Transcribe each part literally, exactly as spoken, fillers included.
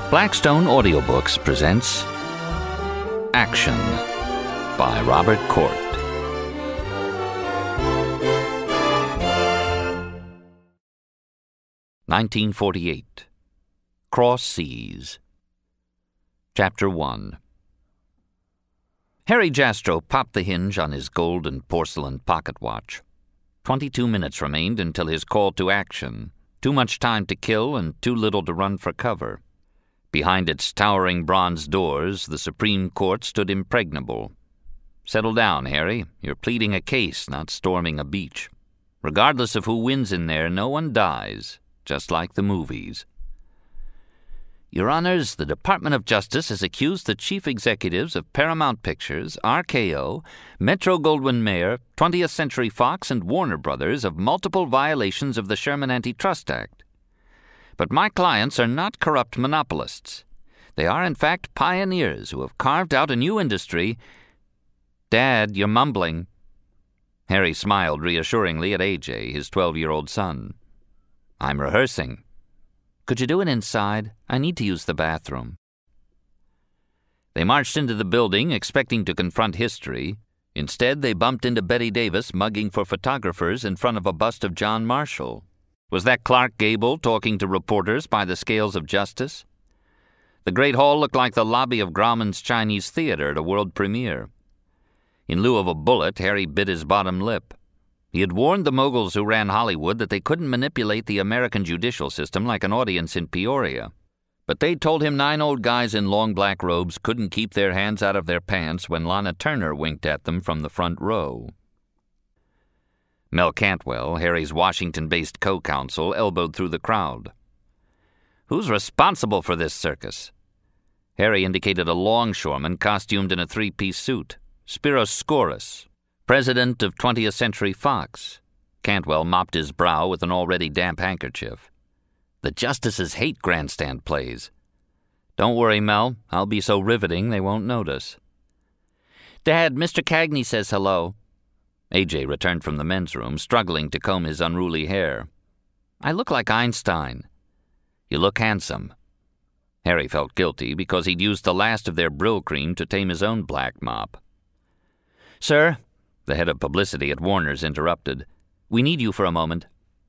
Blackstone Audiobooks presents Action by Robert Cort. nineteen forty-eight. Cross Seas. Chapter one. Harry Jastrow popped the hinge on his gold and porcelain pocket watch. Twenty-two minutes remained until his call to action. Too much time to kill and too little to run for cover. Behind its towering bronze doors, the Supreme Court stood impregnable. Settle down, Harry. You're pleading a case, not storming a beach. Regardless of who wins in there, no one dies, just like the movies. Your Honors, the Department of Justice has accused the chief executives of Paramount Pictures, R K O, Metro-Goldwyn-Mayer, twentieth Century Fox, and Warner Brothers of multiple violations of the Sherman Antitrust Act. But my clients are not corrupt monopolists. They are, in fact, pioneers who have carved out a new industry. Dad, you're mumbling. Harry smiled reassuringly at A J, his twelve-year-old son. I'm rehearsing. Could you do it inside? I need to use the bathroom. They marched into the building, expecting to confront history. Instead, they bumped into Betty Davis mugging for photographers in front of a bust of John Marshall. Was that Clark Gable talking to reporters by the scales of justice? The Great Hall looked like the lobby of Grauman's Chinese Theater at a world premiere. In lieu of a bullet, Harry bit his bottom lip. He had warned the moguls who ran Hollywood that they couldn't manipulate the American judicial system like an audience in Peoria. But they told him nine old guys in long black robes couldn't keep their hands out of their pants when Lana Turner winked at them from the front row. Mel Cantwell, Harry's Washington-based co-counsel, elbowed through the crowd. Who's responsible for this circus? Harry indicated a longshoreman costumed in a three-piece suit. Spiros Skouras, president of twentieth Century Fox. Cantwell mopped his brow with an already damp handkerchief. The justices hate grandstand plays. Don't worry, Mel. I'll be so riveting they won't notice. Dad, Mister Cagney says hello. A J returned from the men's room, struggling to comb his unruly hair. I look like Einstein. You look handsome. Harry felt guilty because he'd used the last of their Brill cream to tame his own black mop. Sir, the head of publicity at Warner's interrupted. We need you for a moment.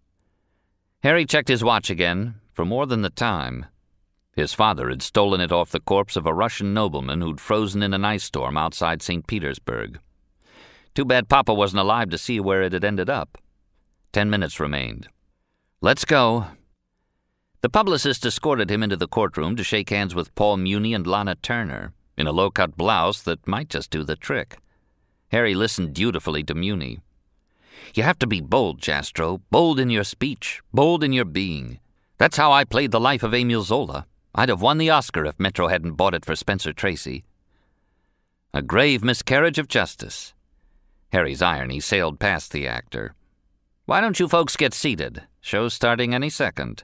Harry checked his watch again, for more than the time. His father had stolen it off the corpse of a Russian nobleman who'd frozen in an ice storm outside Saint Petersburg. Too bad Papa wasn't alive to see where it had ended up. Ten minutes remained. Let's go. The publicist escorted him into the courtroom to shake hands with Paul Muni and Lana Turner, in a low-cut blouse that might just do the trick. Harry listened dutifully to Muni. You have to be bold, Jastrow, bold in your speech, bold in your being. That's how I played the life of Emile Zola. I'd have won the Oscar if Metro hadn't bought it for Spencer Tracy. A grave miscarriage of justice. Harry's irony sailed past the actor. Why don't you folks get seated? Show's starting any second.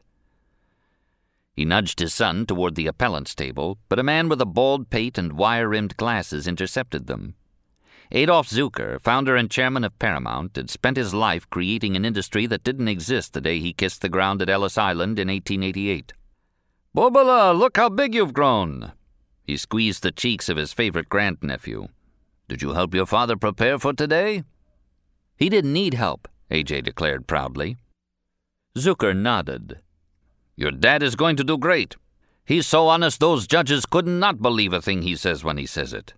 He nudged his son toward the appellant's table, but a man with a bald pate and wire-rimmed glasses intercepted them. Adolf Zucker, founder and chairman of Paramount, had spent his life creating an industry that didn't exist the day he kissed the ground at Ellis Island in eighteen eighty-eight. Bobala, look how big you've grown! He squeezed the cheeks of his favorite grandnephew. Did you help your father prepare for today? He didn't need help, A J declared proudly. Zucker nodded. Your dad is going to do great. He's so honest those judges could not believe a thing he says when he says it.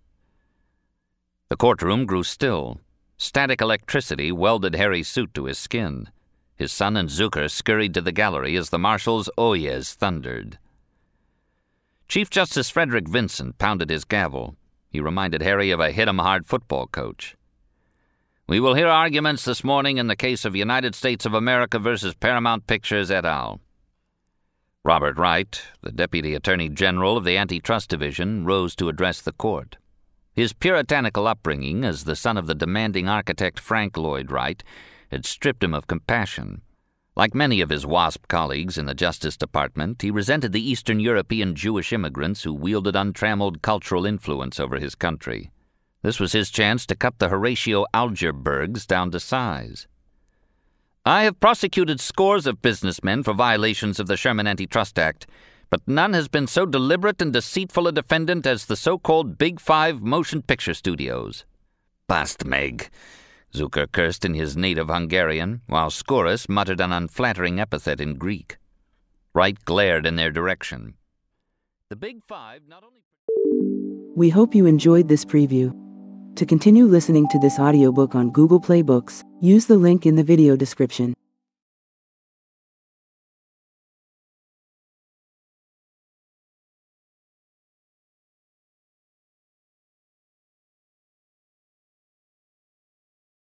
The courtroom grew still. Static electricity welded Harry's suit to his skin. His son and Zucker scurried to the gallery as the marshal's oyez thundered. Chief Justice Frederick Vincent pounded his gavel. He reminded Harry of a hit-em-hard football coach. We will hear arguments this morning in the case of United States of America versus Paramount Pictures et al. Robert Wright, the Deputy Attorney General of the Antitrust Division, rose to address the court. His puritanical upbringing as the son of the demanding architect Frank Lloyd Wright had stripped him of compassion. Like many of his WASP colleagues in the Justice Department, he resented the Eastern European Jewish immigrants who wielded untrammeled cultural influence over his country. This was his chance to cut the Horatio Algerbergs down to size. I have prosecuted scores of businessmen for violations of the Sherman Antitrust Act, but none has been so deliberate and deceitful a defendant as the so-called Big Five motion picture studios. Bast Meg, Zucker cursed in his native Hungarian, while Scorus muttered an unflattering epithet in Greek. Wright glared in their direction. The Big Five not only... We hope you enjoyed this preview. To continue listening to this audiobook on Google Play Books, use the link in the video description.